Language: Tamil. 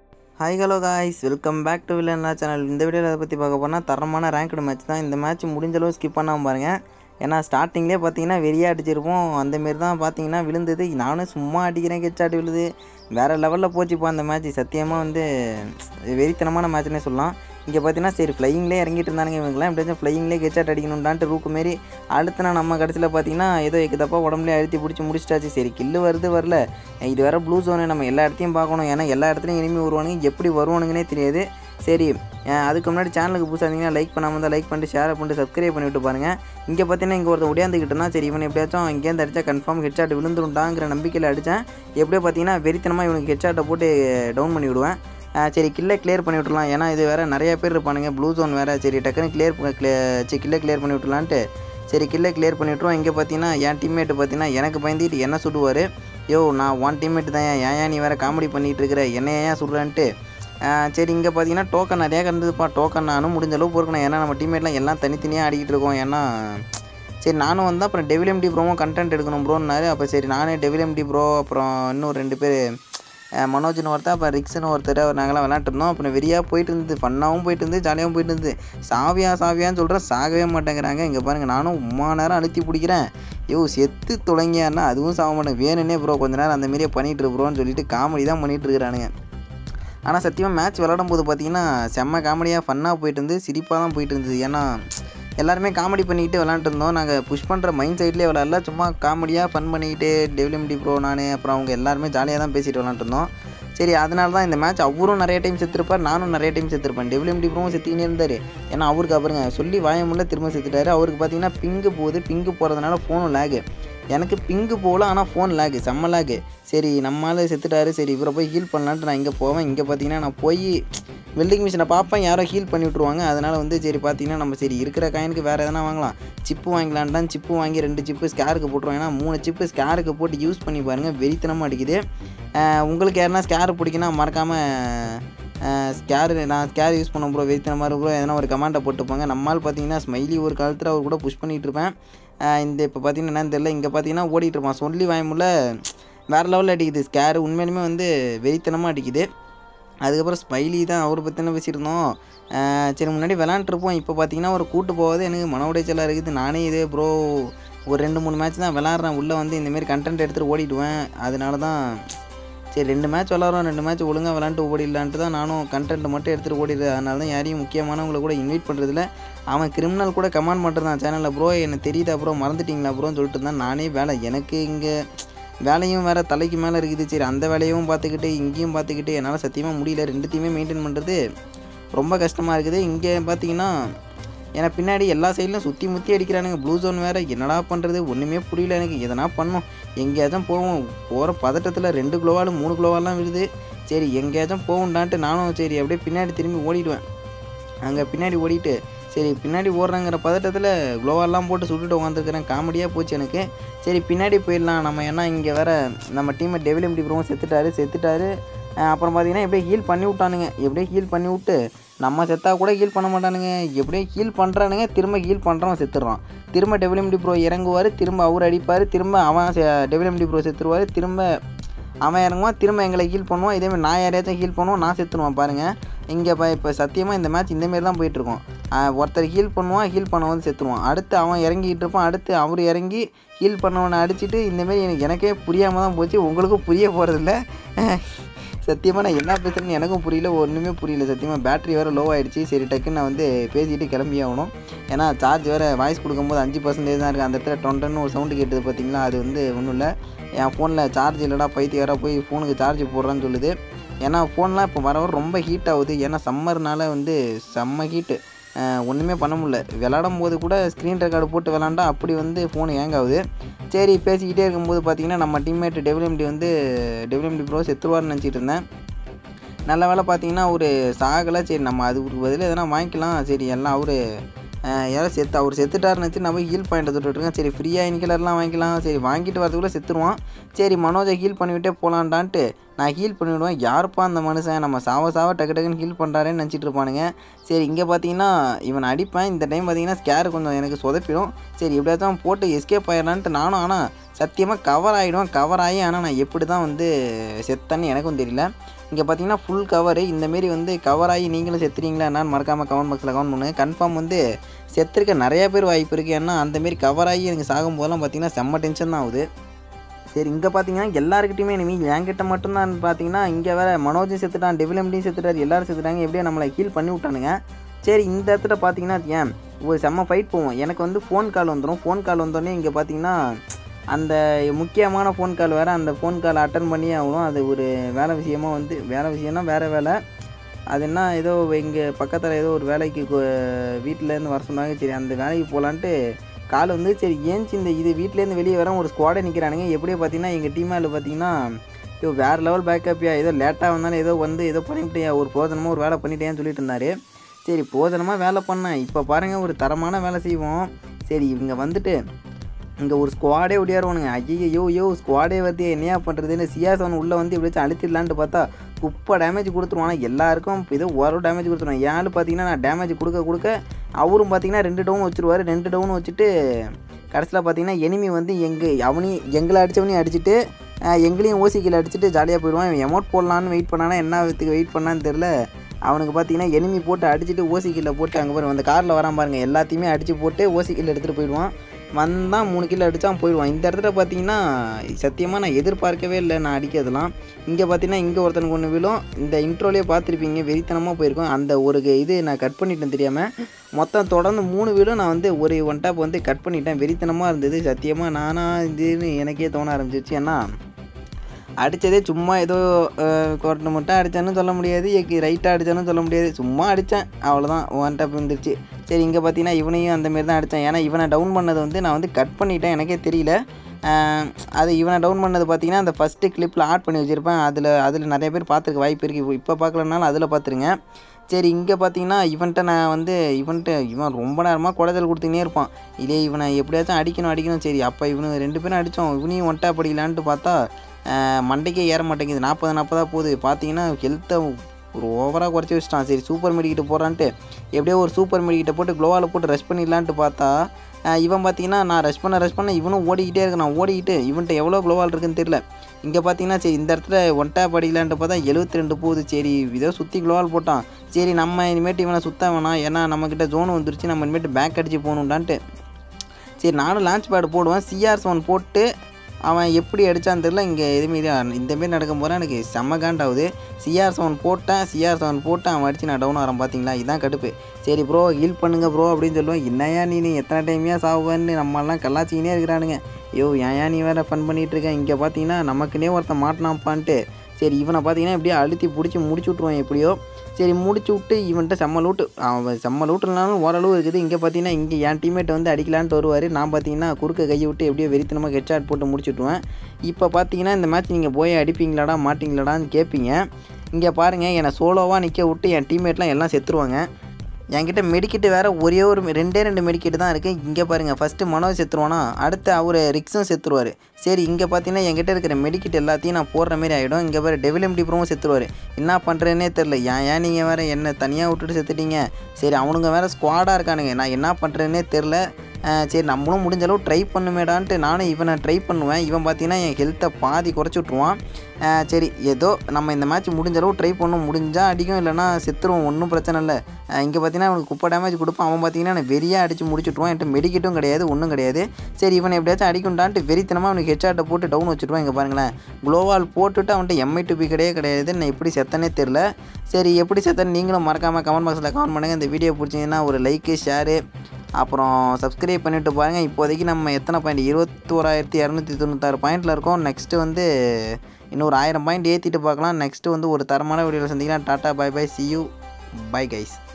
Hi hello guys, welcome back to வில்லன்னா சேனல். இந்த வீடியோவில் அதை பற்றி பார்க்க போனால் தரமான ரேங்க்டு மேட்ச் தான். இந்த மேட்ச் முடிஞ்சளவு ஸ்கிப் பண்ணாமல் பாருங்கள். ஏன்னா ஸ்டார்டிங்லேயே பார்த்தீங்கன்னா வெறியாக அடிச்சிருப்போம். அந்தமாரி தான் பார்த்தீங்கன்னா விழுந்தது. நானும் சும்மா அடிக்கிறேன், கெச்சாட்டி விழுது. வேறு லெவலில் போச்சுப்பா அந்த மேட்ச். சத்தியமாக வெறித்தனமான மேட்ச்னே சொல்லலாம். இங்கே பார்த்தீங்கன்னா சரி ஃப்ளையிங்லேயே இறங்கிட்டு இருந்தானுங்க இவங்களாம். எப்படியாச்சும் ஃப்ளையிங்லேயே கெச்சாட் அடிக்கணும்டான்ட்டு ரூக்கு மாரி அடுத்துனா நம்ம கடைசியில் பார்த்தீங்கன்னா ஏதோ எக்குதப்பா உடம்புலேயே அழுத்தி பிடிச்சி முடிச்சிட்டாச்சு. சரி கில்லு வரல. இது வேறு ப்ளூ ஜோனு, நம்ம எல்லா இடத்தையும் பார்க்கணும். ஏன்னா எல்லா இடத்துலையும் இனிமேல் வருவானுங்க, எப்படி வருவானுங்கன்னே தெரியாது. சரி, அதுக்கு முன்னாடி சேனலுக்கு புதுசாக இருந்தீங்கன்னா லைக் பண்ணாமல் இருந்தால் லைக் பண்ணிட்டு ஷேர் பண்ணிட்டு சப்ஸ்கிரைப் பண்ணிவிட்டு பாருங்கள். இங்கே பார்த்தீங்கன்னா இங்கே ஒருத்தர் உடையாந்துக்கிட்டேன்னா சரி இவன் எப்படியாச்சும் இங்கேருந்து அடித்தா கன்ஃபார்ம் ஹெட்ஷாட் விழுந்துருண்டாங்கிற நம்பிக்கையில் அடித்தேன். எப்படியோ பார்த்தீங்கன்னா வெறித்தனமாக இவனுக்கு ஹெட்ஷாட்டை போட்டு டவுன் பண்ணி விடுவேன். சரி கில்லை கிளியர் பண்ணி விட்டுலாம். ஏன்னா இது வேறு நிறைய பேர் இருப்பானுங்க, ப்ளூ ஜோன் வேறு. சரி டக்குன்னு கில்லை கிளியர் பண்ணி விட்டுலான்ட்டு சரி கில்லை கிளியர் பண்ணி விட்ருவோம். இங்கே பார்த்தீங்கன்னா என் டீம்மேட்டு பார்த்தீங்கன்னா எனக்கு பயந்துட்டு என்ன சுடுவார். நான் ஒன் டீம்மேட்டு தான், ஏன் நீ வேறு காமெடி பண்ணிகிட்டு இருக்கிற, என்ன ஏன் சுடுறான்ட்டு. சரி இங்கே பார்த்தீங்கன்னா டோக்கன் நிறையா கண்டுதுப்பா. டோக்கன் நானும் முடிஞ்ச அளவு பொறுக்கணும். ஏன்னா நம்ம டீம்மேட்லாம் எல்லாம் தனித்தனியாக ஆடிக்கிட்டு இருக்கோம். ஏன்னா சரி நானும் வந்தால் அப்புறம் டெவில் எம்டி ப்ரோவும் கண்டென்ட் எடுக்கணும் ப்ரோன்னாரு. அப்போ சரி நானே டெவில் எம்டி ப்ரோ, அப்புறம் இன்னும் 2 பேர் மனோஜ்னு ஒருத்தர், அப்புறம் ரிக்ஸ்னு ஒருத்தர், நாங்களாம் விளாண்டுருந்தோம். அப்புறம் வெறியாக போயிட்டு இருந்தது, ஃபன்னாகவும் போயிட்டு இருந்து, ஜாலியாகவும் போயிட்டு இருந்தது. சாவியான்னு சொல்கிறேன், சாகவே மாட்டேங்கிறாங்க. இங்கே பாருங்கள், நானும் உம்மா நேரம் அழுத்தி பிடிக்கிறேன். செத்து தொலைங்கியான்னா அதுவும் சாக மாட்டேன். வேணுன்னே ப்ரோ கொஞ்ச நேரம் அந்த மாரியே பண்ணிகிட்டு இருக்கிறோன்னு சொல்லிட்டு காமெடி தான் பண்ணிகிட்டு இருக்கிறானுங்க. ஆனால் சத்தியமாக மேட்ச் விளாடும் போது பார்த்தீங்கன்னா செம்ம காமெடியாக ஃபன்னாக போயிட்டு இருந்து, சிரிப்பாக தான் போயிட்டு இருந்தது. ஏன்னா எல்லாருமே காமெடி பண்ணிக்கிட்டு விளாண்டுருந்தோம். நாங்கள் புஷ் பண்ணுற மைண்ட் சைட்லேயே விளாட்ல, சும்மா காமெடியாக ஃபன் பண்ணிக்கிட்டு டெவிஎம்டி ப்ரோ, நான், அப்புறம் அவங்க எல்லாருமே ஜாலியாக தான் பேசிட்டு விளாண்டுருந்தோம். சரி அதனால தான் இந்த மேட்ச் அவரும் நிறைய டைம் செத்துருப்பார், நானும் நிறைய டைம் செத்துருப்பேன். டெவிஎம்டி ப்ரோவும் செத்துக்கினே இருந்தார். ஏன்னா அவருக்கு அப்புறங்க சொல்லி வாயமுள்ள திரும்ப செத்துட்டார். அவருக்கு பார்த்தீங்கன்னா பிங்கு போகுது. பிங்கு போகிறதுனால ஃபோனும் லேகு. எனக்கு பிங்கு போகல, ஆனால் ஃபோன் லேகு, செம்ம லேகு. சரி நம்மளால் செத்துட்டாரு, சரி இவரை போய் ஹீல் பண்ணலான்ட்டு நான் இங்கே போவேன். இங்கே பார்த்தீங்கன்னா நான் போய் வெல்டிங் மிஷினை பார்ப்பேன், யாரோ ஹீல் பண்ணி விட்ருவாங்க. அதனால் சரி பார்த்தீங்கன்னா நம்ம சரி இருக்கிற காயினுக்கு வேறு எதனா வாங்கலாம், சிப்பு வாங்கலான்ட்டான். சிப்பு வாங்கி 2 சிப்பு ஸ்கேருக்கு போட்டுருவோம். ஏன்னா 3 சிப்பு ஸ்கேருக்கு போட்டு யூஸ் பண்ணி பாருங்கள், வெறித்தனமாக அடிக்குது. உங்களுக்கு யாருன்னா ஸ்கேர் பிடிக்குன்னா மறக்காமல் நான் ஸ்கேர் யூஸ் பண்ண ப்ரோ, வெறித்தனமாக இருக்கும் ப்ரோ, எதனா ஒரு கமெண்ட்டை போட்டுப்பாங்க. நம்மால் பார்த்தீங்கன்னா ஸ்மைலி ஒரு காலத்தில் அவர் கூட புஷ் பண்ணிகிட்டு இருப்பேன். இப்போ பார்த்தீங்கன்னா என்னன்னு தெரியல, இங்கே பார்த்தீங்கன்னா ஓடிட்டுருப்பான். சொல்லி வாயமுள்ள வேறு லெவலில் அடிக்குது ஸ்கேரு. உண்மையிலுமே வெறித்தனமாக அடிக்குது. அதுக்கப்புறம் ஸ்மைலி தான், அவரை பற்றி என்ன பேசியிருந்தோம். சரி முன்னாடி விளாண்டுருப்போம். இப்போ பார்த்தீங்கன்னா ஒரு கூட்டு போகாது எனக்கு மன உடைச்சலாக இருக்குது. நானே இதே ப்ரோ ஒரு 2-3 மேட்ச் தான் விளாட்றேன். உள்ளே இந்தமாரி கண்டென்ட் எடுத்துகிட்டு ஓடிடுவேன். அதனால தான் சரி 2 மேட்ச் விளாட்றோம், 2 மேட்ச் ஒழுங்காக விளாண்டு ஓடிடலான்ட்டு தான் நானும் கண்டென்ட் மட்டும் எடுத்துகிட்டு ஓடிடுறேன். அதனால தான் யாரையும் முக்கியமானவங்களை கூட இன்வைட் பண்ணுறதில்ல. அவன் கிரிமினல் கூட கமெண்ட் பண்ணுறான் சேனலில், ப்ரோ எனக்கு தெரியுதா ப்ரோ, மறந்துட்டிங்களா ப்ரோன்னு சொல்லிட்டு தான். நானே எனக்கு இங்கே வேலையும் வேறு தலைக்கு மேலே இருக்குது. சரி அந்த வேலையும் பார்த்துக்கிட்டு இங்கேயும் பார்த்துக்கிட்டு என்னால் சத்தியமாக முடியல. 2த்தையுமே மெயின்டைன் பண்ணுறது ரொம்ப கஷ்டமாக இருக்குது. இங்கே பார்த்தீங்கன்னா எனக்கு பின்னாடி எல்லா சைட்லையும் சுற்றி முற்றி அடிக்கிறானுங்க. ப்ளூ ஜோன் வேறு, என்னடா பண்ணுறது ஒன்றுமே புரியல எனக்கு. எதனா பண்ணோம், எங்கேயாச்சும் போவோம். போகிற பதட்டத்தில் 2 கிலோவால் 3 கிலோவாலாம் விழுது. சரி எங்கேயாச்சும் போகும்டான்ட்டு நானும் சரி அப்படியே பின்னாடி திரும்பி ஓடிடுவேன். அங்கே பின்னாடி ஓடிட்டு சரி பின்னாடி ஓடுறாங்கிற பதட்டத்தில் க்ளோவாலாம் போட்டு சுட்டுட்டு உட்காந்துருக்கிறேன். காமெடியாக போச்சு எனக்கு. சரி பின்னாடி போயிடலாம் நம்ம, ஏன்னா இங்கே வேறு நம்ம டீமை டெவில் எம்டி ப்ரோவும் செத்துட்டாரு. அப்புறம் பார்த்தீங்கன்னா எப்படியே ஹீல் பண்ணி விட்டானுங்க. எப்படியே ஹீல் பண்ணி விட்டு நம்ம செத்தா கூட ஹீல் பண்ண மாட்டானுங்க. எப்படியே ஹீல் பண்ணுறானுங்க, திரும்ப ஹீல் பண்ணுறவன் செத்துடுறான். திரும்ப டெவில் எம்டி ப்ரோ இறங்குவார், திரும்ப அவர் அடிப்பார், திரும்ப அவன் டெவில் எம்டி ப்ரோ செத்துருவார், திரும்ப அவன் இறங்குவான், திரும்ப எங்களை ஹீல் பண்ணுவான். இதேமாதிரி நான் யாரையாச்சும் ஹீல் பண்ணுவான், நான் செத்துடுவான். பாருங்கள் இங்கே இப்போ சத்தியமாக இந்த மேட்ச் இந்தமாரி தான் போயிட்டுருக்கோம். ஒருத்தர் ஹீல் பண்ணுவான், ஹீல் பண்ணவன் செத்துருவான். அடுத்து அவன் இறங்கிட்டு இருப்பான், அடுத்து அவர் இறங்கி ஹீல் பண்ணவனை அடிச்சுட்டு இந்தமாரி எனக்கே புரியாமல் தான் போச்சு. உங்களுக்கும் புரிய போகிறதில்ல. சத்தியமாக நான் என்ன பேசுகிறேன்னு எனக்கும் புரியல, ஒன்றுமே புரியல. சத்தியமாக பேட்ரி வேறு லோ ஆகிடுச்சு. சரி டக்குன்னு நான் பேசிக்கிட்டு கிளம்பி ஆகணும். ஏன்னா சார்ஜ் வேறு வாய்ஸ் கொடுக்கும்போது 5% தான் இருக்குது. அந்த இடத்துல டொண்டன்னு ஒரு சவுண்டு கேட்டது பார்த்தீங்களா, அது ஒன்றும் இல்லை. என் ஃபோனில் சார்ஜ் இல்லைடா, பைத்தியம் போய் ஃபோனுக்கு சார்ஜ் போடுறான்னு சொல்லுது. ஏன்னா ஃபோன்லாம் இப்போ வர ரொம்ப ஹீட் ஆகுது. ஏன்னா சம்மர்னால செம்ம ஹீட்டு, ஒன்றுமே பண்ண முடியல. விளாடும் போது கூட ஸ்க்ரீன் ரெக்கார்டு போட்டு விளாண்டா அப்படி ஃபோன் ஹேங் ஆகுது. சரி பேசிக்கிட்டே இருக்கும்போது பார்த்தீங்கன்னா நம்ம டீம்மேட் டெவில் எம்டி ப்ரோ செத்துருவார்னு நினச்சிட்டு இருந்தேன். நல்ல வேலை பார்த்தீங்கன்னா ஒரு சாகலை. சரி நம்ம அதுக்கு பதில் எதனா வாங்கிக்கலாம். சரி எல்லாம் அவர் செத்துட்டாருன்னு வச்சு நம்ம ஹீல் பாயிண்ட்டை தொட்டுருக்கேன். சரி ஃப்ரீயாக இன்கிலர்லாம் வாங்கிக்கலாம். சரி வாங்கிட்டு வரதுக்குள்ளே செத்துருவான். சரி மனோஜை ஹீல் பண்ணிவிட்டே போகலான்டான்ட்டு நான் ஹீல் பண்ணிவிடுவேன். யாருப்பா அந்த மனுஷன் நம்ம சாவ டக்கு டக்குன்னு ஹீல் பண்ணுறாருன்னு நினச்சிட்டு இருப்பானுங்க. சரி இங்கே பார்த்தீங்கன்னா இவன் அடிப்பேன். இந்த டைம் பார்த்தீங்கன்னா ஸ்கேர் கொஞ்சம் எனக்கு சொதப்பிடும். சரி எப்படியாச்சும் போட்டு எஸ்கேப் ஆயிடலான்ட்டு நானும், ஆனால் சத்தியமாக கவர் ஆகிடும். கவர் ஆகி ஆனால் நான் எப்படி தான் வந்து செத்தேன்னு எனக்கும் தெரியல. இங்கே பார்த்தீங்கன்னா ஃபுல் கவரு. இந்தமாரி வந்து கவர் ஆகி நீங்களும் செத்துறீங்களா என்னான்னு மறக்காமல் கமெண்ட் பாக்ஸில் கமெண்ட் பண்ணுங்கள். கன்ஃபார்ம் வந்து செத்துருக்க நிறையா பேர் வாய்ப்பு இருக்குது. ஏன்னா அந்தமாரி கவர் ஆகி எனக்கு சாகும்போதெல்லாம் பார்த்தீங்கன்னா செம்ம டென்ஷன் தான் ஆகுது. சரி இங்கே பார்த்தீங்கன்னா எல்லாருக்கிட்டையுமே இனிமே என்கிட்ட மட்டும்தான் பார்த்தீங்கன்னா இங்கே வேறு மனோஜும் செத்துட்டான், டெவிலம்டியும் செத்துட்டார், எல்லோரும் செத்துட்டாங்க. எப்படியோ நம்மளை ஹீல் பண்ணி விட்டானுங்க. சரி இந்த இடத்துல பார்த்தீங்கன்னா ஏன் ஒரு செம்ம ஃபைட் போவோம். எனக்கு வந்து ஃபோன் கால் வந்துடும். ஃபோன் கால் வந்தோடனே இங்கே பார்த்தீங்கன்னா அந்த முக்கியமான ஃபோன் கால் வேறு, அந்த ஃபோன் கால் அட்டன் பண்ணியே ஆகணும். அது ஒரு வேலை விஷயமாக வந்து வேலை விஷயம்னா வேறு வேலை. அது என்ன ஏதோ எங்கள் பக்கத்தில் ஏதோ ஒரு வேலைக்கு வீட்டிலேருந்து வர சொன்னாங்க. சரி அந்த வேலைக்கு போகலான்ட்டு கால் வந்து சரி ஏன்ச்சு இந்த இது வீட்டிலேருந்து வெளியே வர ஒரு ஸ்குவாடை நிற்கிறானுங்க. எப்படியோ பார்த்தீங்கன்னா எங்கள் டீமாவில் பார்த்தீங்கன்னா வேறு லெவல் பேக்கப்பியா, ஏதோ லேட்டாக வந்தாலும் ஏதோ வந்து ஏதோ பண்ணிவிட்டியா, ஒரு பிரோஜனமாக ஒரு வேலை பண்ணிட்டேன்னு சொல்லிட்டு இருந்தார். சரி பிரோஜனமாக வேலை பண்ணேன். இப்போ பாருங்கள் ஒரு தரமான வேலை செய்வோம். சரி இவங்க வந்துட்டு இங்கே ஒரு ஸ்குவாடே ஒடியாருவானுங்க. ஐயோ ஸ்குவாடே வந்து என்னையா பண்ணுறதுன்னு சியாசவன் உள்ளே வந்து எப்படியாச்சும் அழுத்திடலான்ட்டு பார்த்தா குப்பை டேமேஜ் கொடுத்துருவான். எல்லாருக்கும் ஏதோ ஒரு டேமேஜ் கொடுத்துருவான். ஏன்னு பார்த்தீங்கன்னா நான் டேமேஜ் கொடுக்க அவரும் பார்த்தீங்கன்னா 2 டவுன் வச்சுருவார். 2 டவுன் வச்சுட்டு கடைசியில் பார்த்தீங்கன்னா எனிமி வந்து எங்களை அடித்தவனையும் அடிச்சுட்டு எங்களையும் ஓசிக்கில் அடிச்சுட்டு ஜாலியாக போயிடுவான். இவன் எமௌண்ட் போடலான்னு வெயிட் பண்ணானா என்ன விதத்துக்கு வெயிட் பண்ணான்னு தெரில. அவனுக்கு பார்த்தீங்கன்னா எனிமி போட்டு அடிச்சுட்டு ஓசிக்கில் போட்டு அங்கே பாருங்க அந்த காரில் வரான் பாருங்கள், எல்லாத்தையுமே அடித்து போட்டு ஓசிக்கில் எடுத்துகிட்டு போயிடுவான். வந்தான் 3 கிலோ அடித்தான் போயிடுவான். இந்த இடத்துல பார்த்தீங்கன்னா சத்தியமாக நான் எதிர்பார்க்கவே இல்லை நான் அடிக்கிறதுலாம். இங்கே பார்த்தீங்கன்னா இங்கே ஒருத்தனுக்கு ஒன்று விழும். இந்த இன்ட்ரோலேயே பார்த்துருப்பீங்க, வெறித்தனமாக போயிருக்கோம். அந்த ஒரு இது நான் கட் பண்ணிட்டேன் தெரியாமல். மொத்தம் தொடர்ந்து 3 வீலும் நான் வந்து ஒரு ஒன் டாப் வந்து கட் பண்ணிட்டேன். வெறித்தனமாக இருந்தது சத்தியமாக. நானாக இதுன்னு எனக்கே தோண ஆரம்பிச்சிருச்சு. ஏன்னா அடித்ததே சும்மா ஏதோ கொரட்டை மட்டும் அடித்தான்னு சொல்ல முடியாது, ரைட்டாக அடித்தான்னு சொல்ல முடியாது, சும்மா அடித்தேன் அவ்வளோதான். ஒன் டாப் வந்துருச்சு. சரி இங்கே பார்த்தீங்கன்னா இவனையும் அந்தமாரி தான் அடித்தேன். ஏன்னா இவனை டவுன் பண்ணது வந்து நான் வந்து கட் பண்ணிட்டேன், எனக்கே தெரியல. அது இவனை டவுன் பண்ணது பார்த்தீங்கன்னா அந்த ஃபஸ்ட்டு கிளிப்பில் ஆட் பண்ணி வச்சுருப்பேன். அதில் நிறைய பேர் பார்த்துருக்க வாய்ப்பு இருக்குது. இப்போ பார்க்கலனாலும் அதில் பார்த்துருங்க. சரி இங்கே பார்த்தீங்கன்னா நான் வந்து இவன் ரொம்ப நேரமாக குடைதல் கொடுத்துக்கினே இருப்பான். இதே இவனை எப்படியாச்சும் அடிக்கணும். சரி அப்போ இவனு 2 பேரும் அடித்தோம். இவனையும் ஒன் டாப் அடிக்கலான்ட்டு பார்த்தா மண்டைக்கே ஏற மாட்டேங்குது. 40 போகுது. பார்த்தீங்கன்னா ஹெல்த்தை ஒரு ஓவராக குறைச்சி வச்சிட்டான். சரி சூப்பர் மெடிக்கிட்ட போகிறான்ட்டு எப்படியோ ஒரு சூப்பர் மெடிக்கிட்ட போட்டு க்ளோவால் போட்டு ரஷ் பண்ணிடலான்ட்டு பார்த்தா இவன் பார்த்தீங்கன்னா நான் ரஷ் பண்ண இவனும் ஓடிக்கிட்டே இருக்கு. நான் ஓடிக்கிட்டு இவன்ட்ட எவ்வளோ க்ளோவால் இருக்குன்னு தெரியல. இங்கே பார்த்தீங்கன்னா சரி இந்த இடத்துல ஒன் டாப் அடிக்கலான்ட்டு பார்த்தா 72 போகுது. சரி இதோ சுற்றி க்ளோவால் போட்டான். சரி நம்ம இனிமேட்டு இவனை சுத்த வேணாம், ஏன்னா நம்மக்கிட்ட ஜோன் வந்துருச்சு, நம்ம இனிமேட்டு பேக் அடித்து போகணுன்டான்ட்டு சரி நானும் லான்ச் பேடு போடுவேன். CR7 போட்டு அவன் எப்படி அடித்தான்னு தெரில. இங்கே இதுமாரி இந்தமாரி நடக்கும் போது எனக்கு செம்ம காண்டாகுது. CR7 போட்டு அவன் அடித்து நான் டவுன் ஆகிறேன். பார்த்தீங்களா இதுதான் கடுப்பு. சரி ப்ரோ ஹீல் பண்ணுங்க ப்ரோ அப்படின்னு சொல்லுவேன். என்னையா நீ எத்தனை டைமையா சாவுவேன்னு நம்மளாம் கல்லாச்சிக்கினே இருக்கிறானுங்க. ஐயோ ஏன் நீ வேறு ஃபன் பண்ணிகிட்ருக்கேன். இங்கே பார்த்தீங்கன்னா நமக்குன்னே ஒருத்தன் மாட்டினாப்பான்ட்டு சரி இவனை பார்த்தீங்கன்னா எப்படியோ அழுத்தி பிடிச்சி முடிச்சு விட்ருவான் எப்படியோ. சரி முடிச்சு விட்டு இவன்ட்ட செம்ம லூட்டுனாலும் ஓரளவு இருக்குது. இங்கே பார்த்தீங்கன்னா இங்கே என் டீம்மேட் வந்து அடிக்கலான்ட்டு வருவார். நான் பார்த்தீங்கன்னா குறுக்க கையை விட்டு எப்படியோ வெறித்தனமாக ஹெட்ஷாட் போட்டு முடிச்சுட்டுவேன். இப்போ பார்த்தீங்கன்னா இந்த மேட்ச் நீங்கள் போய் அடிப்பீங்களாடா மாட்டிங்களாடான்னு கேட்பீங்க. இங்கே பாருங்கள் என்னை சோலோவாக நிற்க விட்டு என் டீம்மேட்லாம் எல்லாம் செத்துருவாங்க. என்கிட்ட மெடிக்கிட்டு வேறு ஒரே ஒரு 2 மெடிக்கிட்டு தான் இருக்குது. இங்கே பாருங்கள் ஃபஸ்ட்டு மனோஜ் செத்துருவானா, அடுத்து அவர் ரிக்ஸும் செத்துருவார். சரி இங்கே பார்த்தீங்கன்னா என்கிட்ட இருக்கிற மெடிக்கிட் எல்லாத்தையும் நான் போடுற மாதிரி ஆகிடும். இங்கே வேறு டெவிலம்டி ப்ரோவும் செத்துருவார். என்ன பண்ணுறேன்னே தெரில. ஏன் நீங்கள் வேறு என்னை தனியாக விட்டுட்டு செத்துட்டீங்க. சரி அவனுங்க வேறு ஸ்குவாடாக இருக்கானுங்க, நான் என்ன பண்ணுறேன்னே தெரில. சரி நம்மளும் முடிஞ்ச அளவு ட்ரை பண்ணுமேடான்ட்டு நானும் இவனை ட்ரை பண்ணுவேன். இவன் பார்த்தீங்கன்னா என் ஹெல்த்தை பாதி குறைச்சி விட்ருவான். சரி ஏதோ நம்ம இந்த மேட்ச் முடிஞ்ச அளவு ட்ரை பண்ணணும், முடிஞ்சால் அடிக்கும் இல்லைனா செத்துருவோம், ஒன்றும் பிரச்சனை இல்லை. இங்கே பார்த்தீங்கன்னா அவனுக்கு குப்பை டேமேஜ் கொடுப்பான். அவன் பார்த்தீங்கன்னா நான் வெறியாக அடித்து முடிச்சுட்ருவான். என்கிட்ட மெடிக்கிட்டும் கிடையாது, ஒன்றும் கிடையாது. சரி இவனை எப்படியாச்சும் அடிக்கும்டான்ட்டு வெறித்தனமாக அவனுக்கு ஹெட்ஷாட்டை போட்டு டவுன் வச்சுட்டுவான். இங்கே பாருங்களேன் க்ளோவால் போட்டுவிட்டு அவன்கிட்ட MI2B கிடையாது. நான் எப்படி செத்தனே தெரில. சரி எப்படி செத்தன்னு நீங்களும் மறக்காமல் கமெண்ட் பாக்ஸில் கமெண்ட் பண்ணுங்கள். இந்த வீடியோ பிடிச்சிங்கன்னா ஒரு லைக்கு ஷேரு அப்புறம் சப்ஸ்கிரைப் பண்ணிவிட்டு பாருங்கள். இப்போதைக்கு நம்ம எத்தனை பாயிண்ட் 21,296 பாயிண்டில் இருக்கோம். நெக்ஸ்ட்டு வந்து இன்னொரு 1000 பாயிண்ட் ஏற்றிட்டு பார்க்கலாம். நெக்ஸ்ட்டு வந்து ஒரு தரமான வீடியோவில் சந்திக்கலாம். Tata bye bye, see you, bye guys.